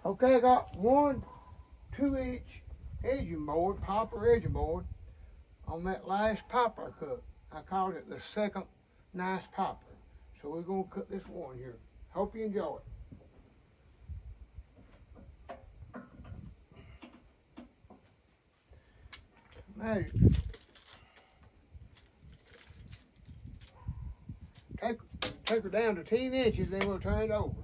Okay, I got one 2-inch edging board, poplar edging board, on that last poplar cut. I called it the second nice poplar. So we're gonna cut this one here. Hope you enjoy it. Measure. Take her down to 10 inches, then we'll turn it over.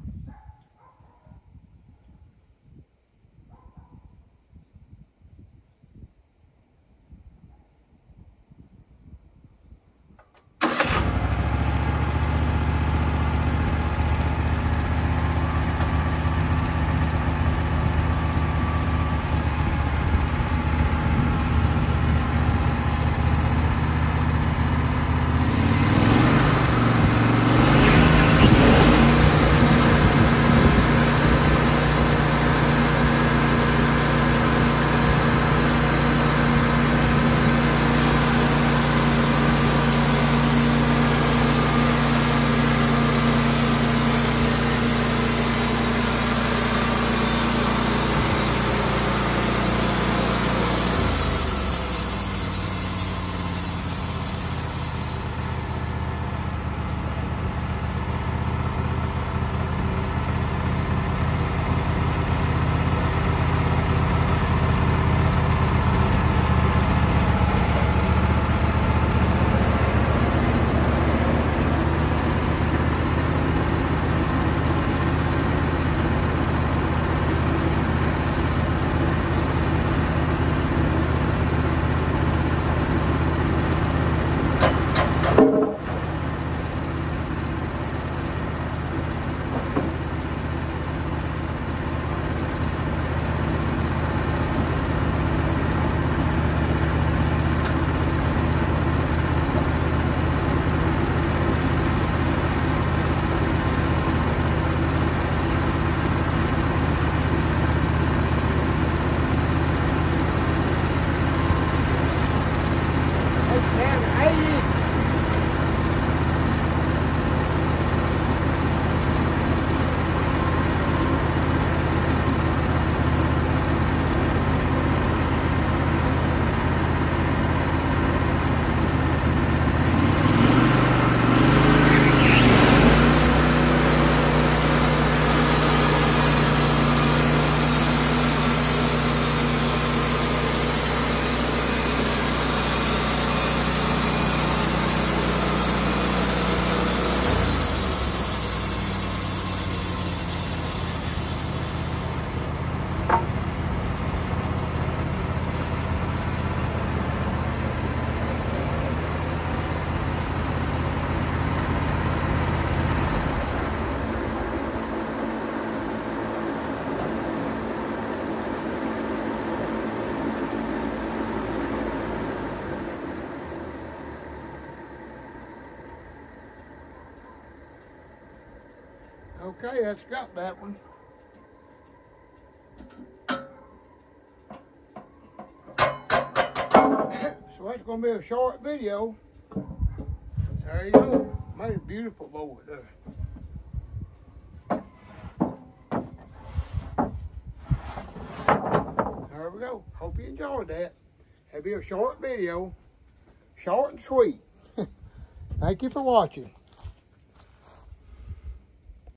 Okay, that's got that one. So that's going to be a short video. There you go. Made a beautiful board there. There we go. Hope you enjoyed that. That'll be a short video. Short and sweet. Thank you for watching.